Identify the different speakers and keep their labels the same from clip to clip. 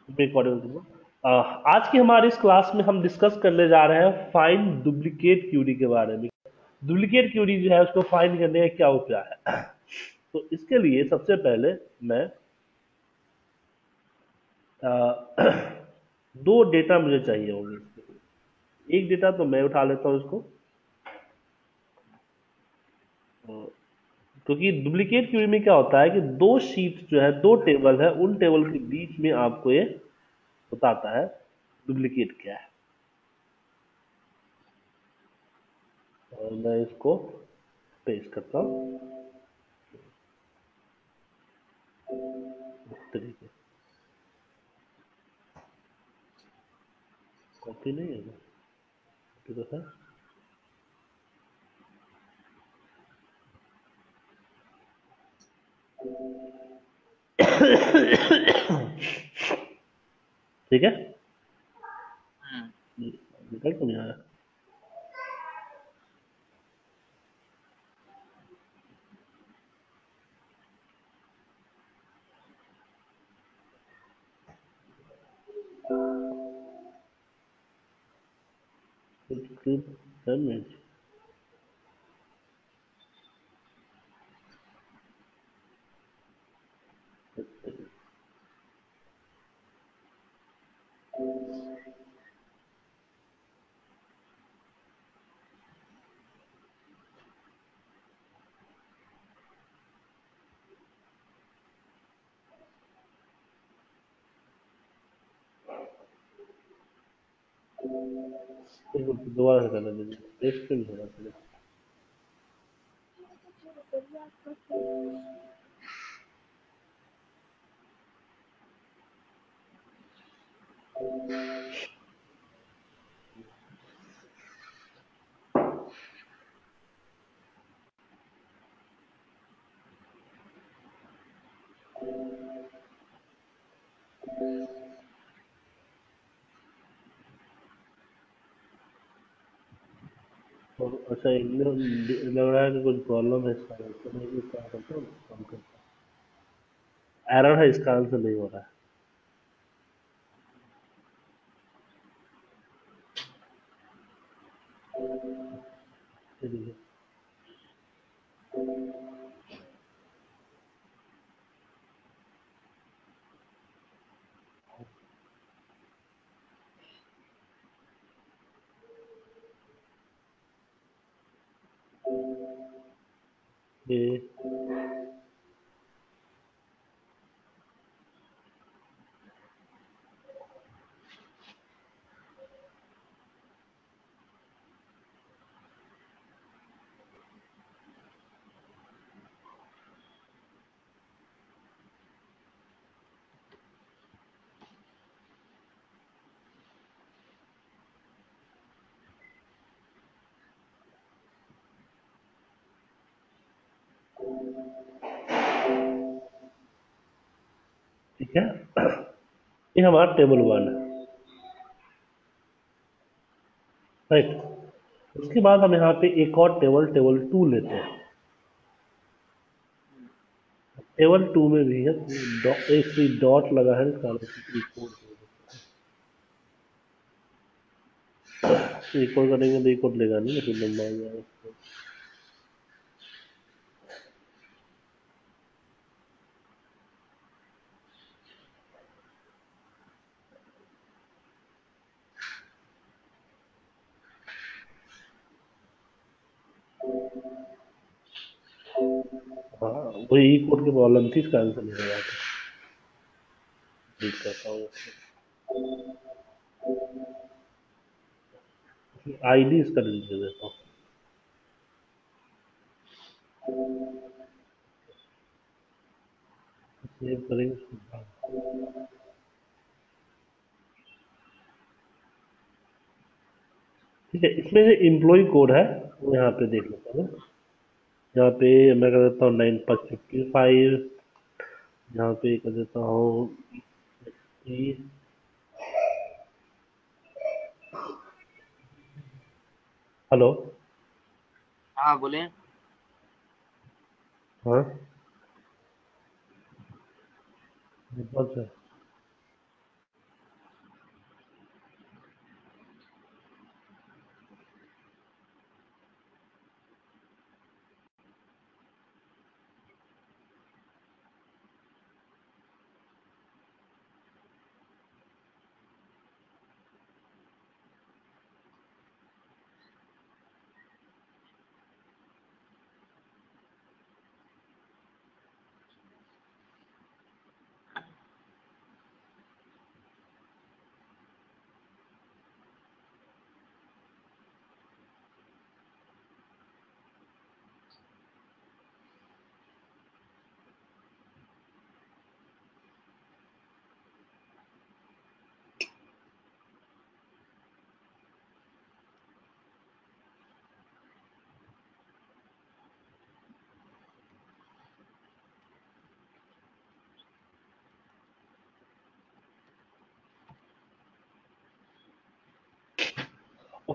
Speaker 1: Recording. आज की हमारी इस क्लास में हम डिस्कस करने जा रहे हैं फाइंड डुप्लीकेट क्यूरी के बारे में। डुप्लीकेट क्यूरी जो है उसको फाइंड करने का क्या उपाय है। तो इसके लिए सबसे पहले मैं अ, दो डेटा मुझे चाहिए होंगे इसके लिए। एक डेटा तो मैं उठा लेता हूँ इसको, क्योंकि डुप्लीकेट क्यूरी में क्या होता है कि दो शीट जो है, दो टेबल है, उन टेबल के बीच में आपको ये बताता है डुप्लीकेट क्या है। और मैं इसको पेस्ट करता हूँ इस तरीके से। कॉपी नहीं है ना, कॉपी तो है। ठीक है,
Speaker 2: हम्म।
Speaker 1: निकल तो नहीं आया। डैमेज। दोबारा से करना दीजिए, एक से नहीं होना चाहिए। और अच्छा, इनमें लग रहा है कि कुछ प्रॉब्लम है इसका आंसर नहीं, इसका आंसर काम करता है, एरर है, इसका आंसर नहीं हो रहा है। चलिए, ये ठीक है। ये हमारा टेबल वन है, राइट। उसके बाद हम यहाँ पे एक और टेबल, टेबल टू लेते हैं। टेबल टू में भी है एक सी डॉट लगा है, इसका इक्वल करेंगे तो इक्वल लेगा नहीं, फिर लंबा हो जाएगा। हाँ, वही कोड की प्रॉब्लम थी, इसका आंसर नहीं हो रहा था। ठीक करता हूँ, आईडी इसका डिलीट कर देता हूँ। सेव करेंगे। ठीक है, इसमें जो एम्प्लॉय कोड है वो यहाँ पे देख लेता हूँ। यहाँ पे मैं कर देता हूँ 9/55। यहाँ पे कर देता हूँ हेलो।
Speaker 2: हाँ बोले।
Speaker 1: हाँ, बहुत है।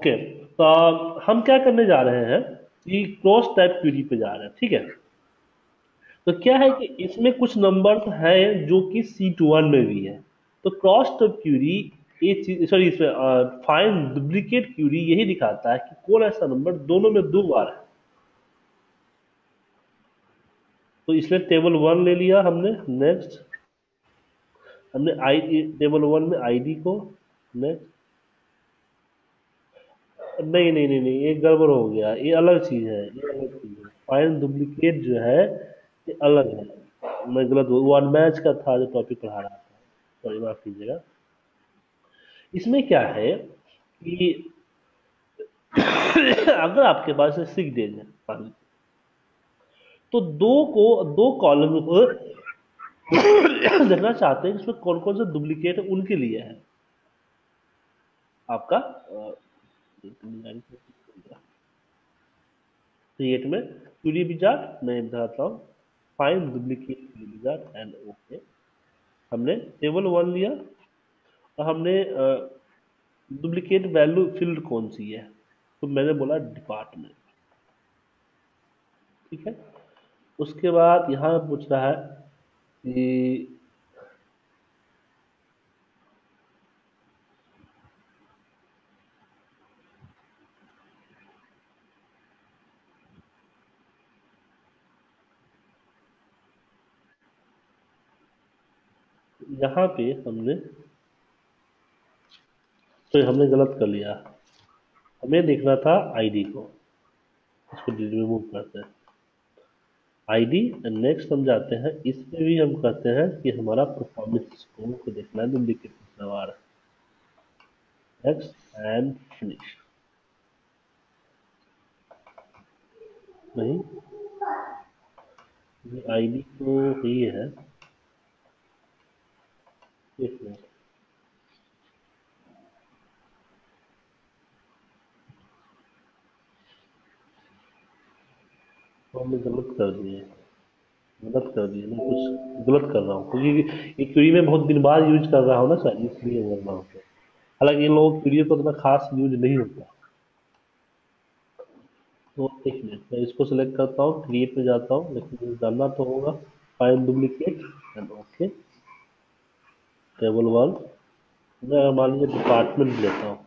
Speaker 1: ओके, तो हम क्या करने जा रहे हैं कि क्रॉस टाइप क्यूरी पे जा रहे हैं, ठीक है। तो क्या है
Speaker 2: हाँ
Speaker 1: कि इसमें कुछ नंबर्स हैं जो कि सीट वन में भी है। तो क्रॉस टाइप क्यूरी ये चीज, सॉरी, इसमें फाइंड डुप्लीकेट क्यूरी यही दिखाता है कि कौन ऐसा नंबर दोनों में दो बार है। तो इसमें टेबल वन ले लिया हमने, नेक्स्ट हमने आई टेबल वन में आईडी को, नेक्स्ट, नहीं नहीं नहीं नहीं, ये गड़बड़ हो गया, ये अलग चीज है, ये अलग चीज है। फाइंड डुप्लीकेट जो है ये अलग है। मैं गलत, वो अनमैच का था जो टॉपिक पढ़ा रहा था, सॉरी माफ कीजिएगा। इसमें क्या है कि अगर आपके पास 6 डेज है मान लीजिए, तो दो कॉलम को देखना चाहते हैं कि इसमें कौन कौन सा डुप्लीकेट है, उनके लिए है आपका क्रिएट में क्यूरी विजार्ड मैं बताता हूँ। Find duplicate query wizard and okay. हमने टेबल वन लिया और हमने डुप्लीकेट वैल्यू फील्ड कौन सी है, तो मैंने बोला डिपार्टमेंट, ठीक है। उसके बाद यहाँ पूछ रहा है कि यहाँ पे हमने, तो हमने गलत कर लिया। हमें देखना था आईडी को, इसको रिमूव करते हैं आईडी। नेक्स्ट हम जाते हैं, इसमें भी हम कहते हैं कि हमारा परफॉर्मेंस स्कोर को देखना है, डुप्लीकेट कितना बार है। Next and finish. नहीं, ये आईडी तो ही है, एक मिनट, तो हमने गलत कर दिए, गलत कर दिए, मैं कुछ गलत कर रहा हूँ क्योंकि ये क्यूरी में बहुत दिन बाद यूज कर रहा हूँ ना सर, इसलिए बोल रहा हूँ। हालांकि इन लोगों क्यूरी को इतना खास यूज नहीं होता। तो एक मिनट, मैं इसको सेलेक्ट करता हूँ, क्रिएट में जाता हूँ, लेकिन ये जानना तो होगा। Find duplicate and okay. Table one, मैं अगर मान लीजिए डिपार्टमेंट लेता हूँ,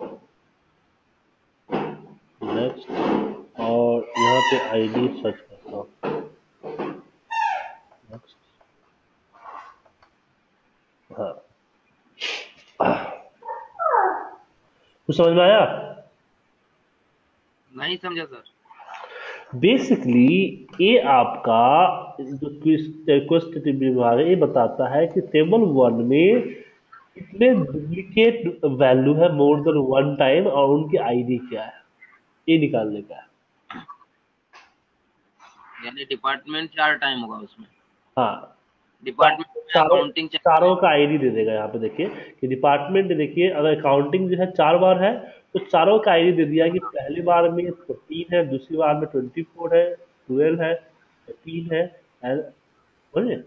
Speaker 1: नेक्स्ट, और यहाँ पे आईडी सर्च करता हूँ, नेक्स्ट। हाँ, कुछ समझ में आया?
Speaker 2: नहीं समझा सर।
Speaker 1: बेसिकली ये आपका जो क्वेश्चन विभाग है, ये बताता है कि टेबल वन में कितने डुप्लीकेट वैल्यू है मोर देन वन टाइम, और उनकी आईडी क्या है, ये निकालने का है।
Speaker 2: यानी डिपार्टमेंट 4 टाइम होगा उसमें।
Speaker 1: हाँ,
Speaker 2: डिपार्टमेंट में
Speaker 1: चारों
Speaker 2: अकाउंटिंग चल रहा
Speaker 1: चारों
Speaker 2: है।
Speaker 1: का आईडी दे देगा। यहाँ पे देखिए कि डिपार्टमेंट, देखिए अगर अकाउंटिंग जो है 4 बार है, तो चारों का आईडी दे दिया कि पहली बार में 14 है, दूसरी बार में 24 है, 12 है, 13 है, and- समझे?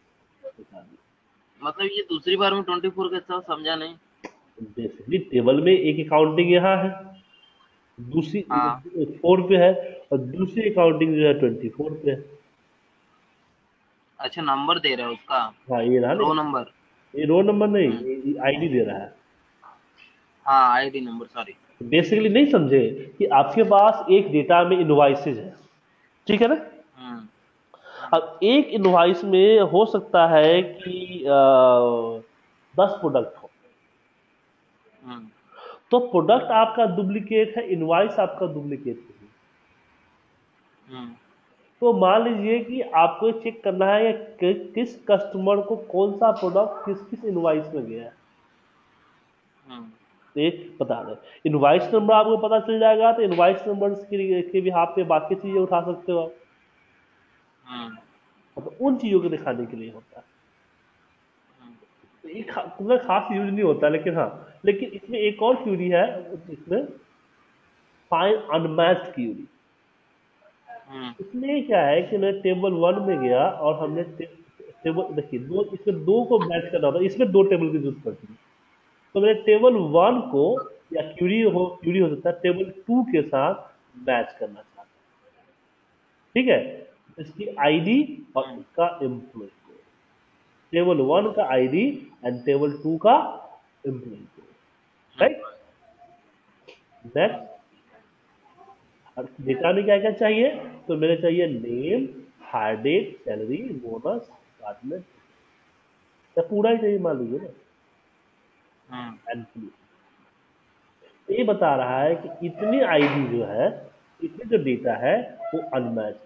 Speaker 2: मतलब ये दूसरी बार में 24 के साथ समझा नहीं।
Speaker 1: बेसिकली टेबल में एक अकाउंटिंग यहाँ है, दूसरी
Speaker 2: हाँ
Speaker 1: 4 पे है, और दूसरी अकाउंटिंग जो है 24 पे है।
Speaker 2: अच्छा, नंबर दे रहा है उसका,
Speaker 1: हाँ, ये रहा
Speaker 2: रो
Speaker 1: नहीं,
Speaker 2: नंबर।
Speaker 1: ये रोल नंबर नहीं,
Speaker 2: हम्म।
Speaker 1: ये आईडी दे रहा है।
Speaker 2: हाँ आईडी नंबर, सॉरी।
Speaker 1: बेसिकली नहीं समझे कि आपके पास एक डेटा में इनवॉइसेज है, ठीक है ना।
Speaker 2: हम्म।
Speaker 1: अब एक इनवॉइस में हो सकता है कि 10 प्रोडक्ट हो,
Speaker 2: हम्म।
Speaker 1: तो प्रोडक्ट आपका डुप्लीकेट है, इनवॉइस आपका डुप्लीकेट नहीं।
Speaker 2: हम्म।
Speaker 1: तो मान लीजिए कि आपको चेक करना है किस कस्टमर को कौन सा प्रोडक्ट किस किस इनवॉइस में गया है,
Speaker 2: हम्म।
Speaker 1: तो एक बता दें। इनवॉइस नंबर आपको पता चल जाएगा, तो इनवॉइस नंबर के भी आप पे बाकी चीजें उठा सकते हो आप।
Speaker 2: हम्म।
Speaker 1: मतलब उन चीजों को दिखाने के लिए होता है।
Speaker 2: हम्म।
Speaker 1: तो ये तुम्हें खास यूज नहीं होता, लेकिन हाँ, लेकिन इसमें एक और क्यूरी है, इसमें फाइंड अनमैच्ड क्यूरी।
Speaker 2: हम्म।
Speaker 1: इसमें क्या है कि मैं टेबल वन में गया और हमने टेबल, देखिए दो, इसमें दो को मैच करना होता है, इसमें दो टेबल की जरूरत पड़ती है। तो मैंने टेबल वन को या क्यूरी हो सकता है टेबल 2 के साथ मैच करना चाहता है। ठीक है, इसकी आईडी और
Speaker 2: हम्म,
Speaker 1: इसका एम्प्लॉय कोड, टेबल 1 का आईडी एंड टेबल 2 का employ code. Right,
Speaker 2: employee,
Speaker 1: next. और डेटा में क्या क्या चाहिए, तो मेरे चाहिए name, hire date, salary, bonus, statement, या पूरा ही चाहिए मान लीजिए ना,
Speaker 2: हम्म,
Speaker 1: एंड ये बता रहा है कि इतनी आईडी जो है, इतनी जो डेटा है वो अनमैच।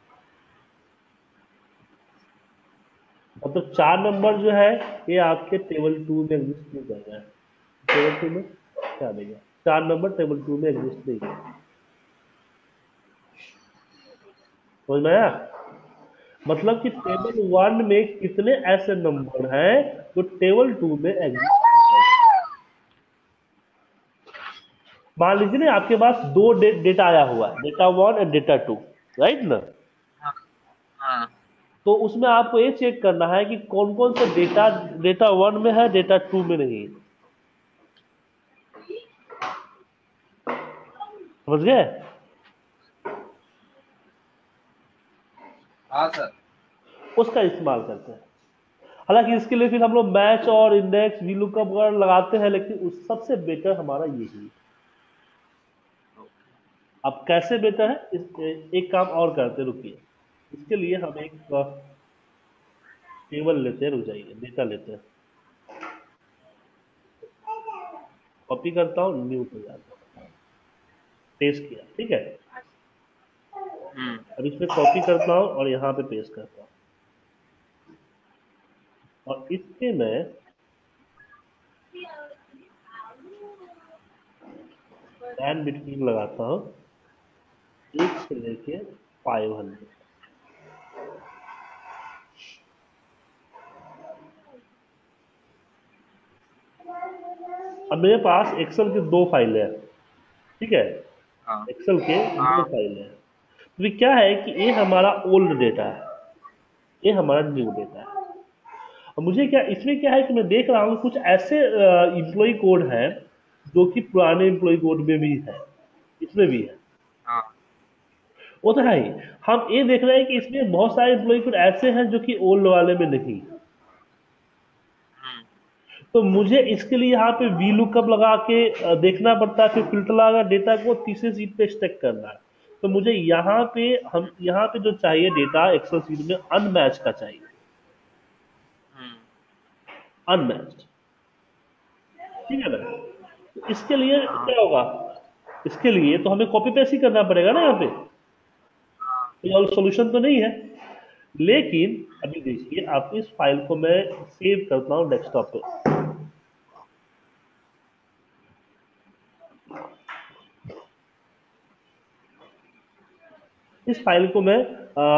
Speaker 1: मतलब 4 नंबर जो है ये आपके टेबल 2 में एग्जिस्ट नहीं कर रहा है। टेबल 2 में क्या देगा, 4 नंबर टेबल 2 में एग्जिस्ट नहीं कर रहा। समझ में आया? मतलब कि
Speaker 2: हाँ,
Speaker 1: टेबल 1 में कितने ऐसे नंबर हैं जो टेबल 2 में एग्जिस्ट नहीं कर रहे। मान लीजिए ना आपके पास दो डेटा आया हुआ है, डेटा 1 एंड डेटा 2, राइट ना?
Speaker 2: हाँ, हाँ,
Speaker 1: तो उसमें आपको ये चेक करना है कि कौन कौन सा डेटा डेटा 1 में है, डेटा 2 में नहीं है। समझ गए?
Speaker 2: हाँ सर।
Speaker 1: उसका इस्तेमाल करते हैं। हालांकि इसके लिए फिर हम लोग मैच और इंडेक्स वी लुकअप वगैरह लगाते हैं, लेकिन उस सबसे बेटर हमारा यही है। अब कैसे बेटर है, एक काम और करते हैं, रुकिए। इसके लिए हम एक टेबल लेते हैं, रुक जाइए, डेटा लेते हैं, कॉपी करता हूँ, न्यू पे जाता हूँ, पेस्ट किया, ठीक है।
Speaker 2: हम्म,
Speaker 1: अब इसमें कॉपी करता हूँ और यहाँ पे पेस्ट करता हूँ, और इसके मैं एंड बिटवीन लगाता हूँ 1 से लेके 500। अब मेरे पास एक्सेल की 2 फाइलें हैं, ठीक है,
Speaker 2: हाँ,
Speaker 1: एक्सेल के दो
Speaker 2: हाँ,
Speaker 1: फाइलें हैं। तो ये क्या है कि ये हमारा ओल्ड डेटा है, ये हमारा न्यू डेटा है। और मुझे क्या इसमें क्या है कि मैं देख रहा हूँ कुछ ऐसे इम्प्लॉय कोड हैं जो कि पुराने इम्प्लॉय कोड में भी है, इसमें भी है।
Speaker 2: हाँ,
Speaker 1: वो तो है ही। हम ये देख रहे हैं कि इसमें बहुत सारे इम्प्लॉय कोड ऐसे हैं जो कि ओल्ड वाले में नहीं है।
Speaker 2: हम्म,
Speaker 1: तो मुझे इसके लिए यहाँ पे वी लुकअप लगा के देखना पड़ता है, फिर फिल्टर लगा डेटा को तीसरे सीट पे स्टैक करना है। तो मुझे यहाँ पे जो चाहिए डेटा एक्सेल सीट में अनमैच का चाहिए,
Speaker 2: हम्म,
Speaker 1: अनमैच्ड। ठीक है ना? तो इसके लिए
Speaker 2: हाँ,
Speaker 1: क्या होगा, इसके लिए तो हमें कॉपी पेस्ट ही करना पड़ेगा ना यहाँ पे,
Speaker 2: हाँ,
Speaker 1: कोई और सॉल्यूशन तो नहीं है। लेकिन अभी देखिए, आप इस फाइल को मैं सेव करता हूँ डेस्कटॉप पे। इस फाइल को मैं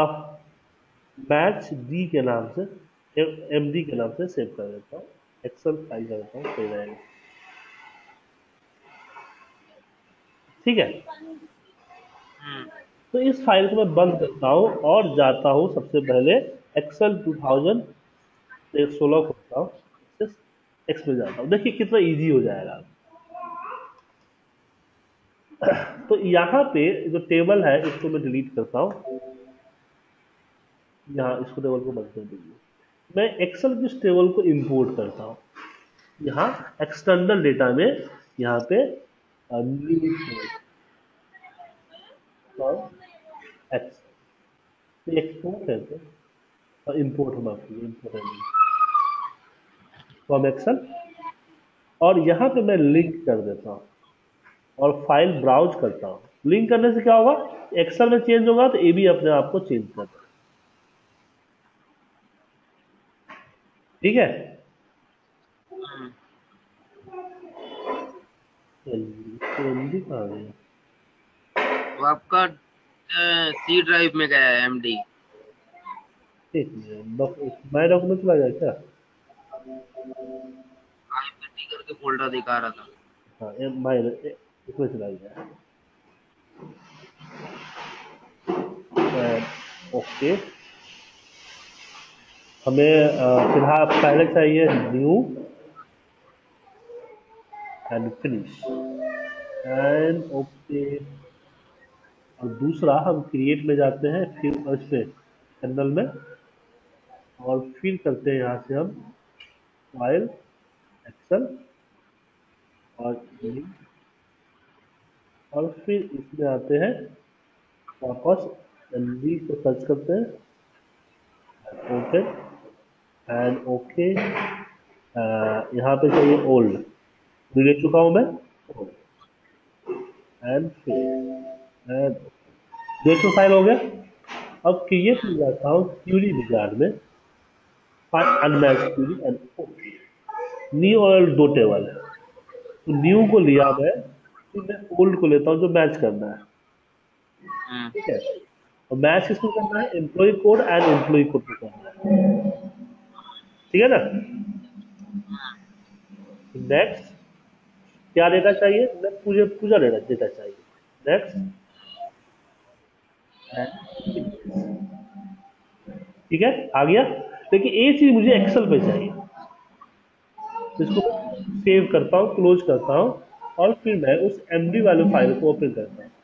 Speaker 1: मैच डी के नाम से, एम डी के नाम से सेव कर देता हूँ, एक्सेल फाइल कर देता हूँ, सही रहेगा। ठीक है,
Speaker 2: हम्म,
Speaker 1: तो इस फाइल को मैं बंद करता हूँ और जाता हूँ सबसे पहले एक्सेल 2016 खोलता हूँ, एक्स में जाता हूँ, देखिए कितना इजी हो जाएगा। तो यहाँ पे जो टेबल है इसको मैं डिलीट करता हूँ, यहाँ इसको टेबल को बंद कर दीजिए। मैं एक्सेल की इस टेबल को इंपोर्ट करता हूँ यहाँ एक्सटर्नल डेटा में, यहाँ पे न्यू और एक्स, एक्सपोर्ट करते हैं और इंपोर्ट हम आपको इंपोर्ट फ्रॉम एक्सेल, और यहाँ पे मैं लिंक कर देता हूँ और फाइल ब्राउज करता हूँ। लिंक करने से क्या होगा, एक्सेल में चेंज होगा तो ये भी अपने आप को चेंज कर देगा। ठीक है,
Speaker 2: हम्म।
Speaker 1: जल्दी कहाँ गया?
Speaker 2: वो आपका सी ड्राइव में गया है एमडी।
Speaker 1: एक मिनट, माय डॉक्यूमेंट चला गया क्या?
Speaker 2: आई करके फोल्डर दिखा रहा था।
Speaker 1: हाँ, माय इसमें चला गया। ओके, हमें फिलहाल पहले चाहिए new, and finish and okay. और दूसरा हम क्रिएट में जाते हैं, फिर उससे पैनल में, और फिर करते हैं यहाँ से हम फाइल एक्सेल और लिंक, और फिर इसमें आते हैं वापस एमवी को सर्च करते हैं, ओके एंड ओके। यहाँ पे चाहिए ओल्ड, ले चुका हूँ मैं, एंड फिर एंड देखो फाइल हो गया। अब क्रिएट में जाता हूँ क्यूरी विजार्ड में, find unmatched query and okay. New और दो टेबल है, तो न्यू को लिया मैं, फिर मैं ओल्ड को लेता हूँ जो मैच करना है,
Speaker 2: हम्म,
Speaker 1: ठीक है। और मैच किसको करना है, employ code and employ code को करना है, ठीक है ना। नेक्स्ट, क्या डेटा चाहिए, मुझे पूजा डेटा डेटा चाहिए। नेक्स्ट एंड ठीक है, आ गया। लेकिन एक चीज मुझे एक्सेल पे चाहिए, तो इसको सेव करता हूँ, क्लोज करता हूँ, और फिर मैं उस एमडी वाले फाइल को ओपन करता हूँ।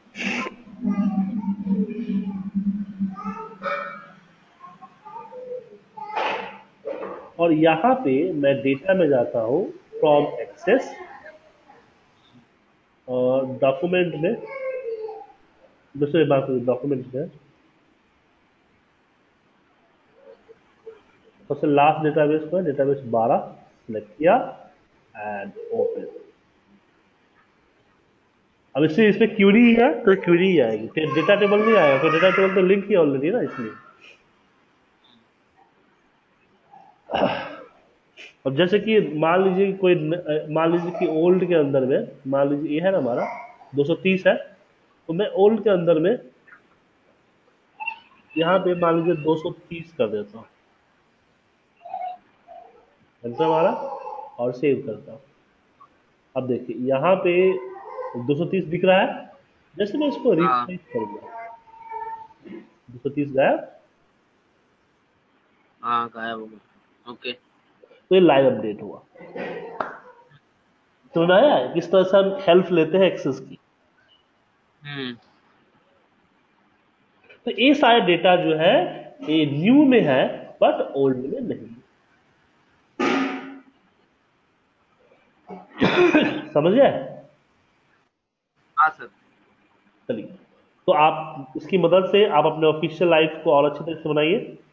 Speaker 1: और यहाँ पे मैं डेटा में जाता हूँ, फ्रॉम एक्सेस, और डॉक्यूमेंट में, दूसरे बात डॉक्यूमेंट में सबसे लास्ट डेटाबेस पर डेटाबेस 12 सेलेक्ट किया एंड ओपन। अब इससे इसमें क्यूरी है तो क्यूरी ही आएगी, फिर डेटा टेबल नहीं आएगा, तो डेटा टेबल तो लिंक ही ऑलरेडी ना, इसलिए। अब जैसे कि मान लीजिए कोई मान लीजिए कि ओल्ड के अंदर में, मान लीजिए ये है ना हमारा 230 है, तो मैं ओल्ड के अंदर में यहाँ पे मान लीजिए 230 कर देता हूँ, एंटर हमारा, और सेव करता हूँ। अब देखिए यहाँ पे 230 दिख रहा है, जैसे मैं इसको
Speaker 2: हाँ
Speaker 1: रिफ्रेश करूंगा 230 गायब।
Speaker 2: हाँ गायब हो गया। ओके।
Speaker 1: तो ये लाइव अपडेट हुआ। तो ना है किस तरह से हम हेल्प लेते हैं एक्सेस की।
Speaker 2: हम्म।
Speaker 1: तो ये सारे डेटा जो है ये न्यू में है, बट ओल्ड में नहीं। समझ गए।
Speaker 2: हाँ सर।
Speaker 1: चलिए, तो आप इसकी मदद से आप अपने ऑफिशियल लाइफ को और अच्छी तरह से बनाइए।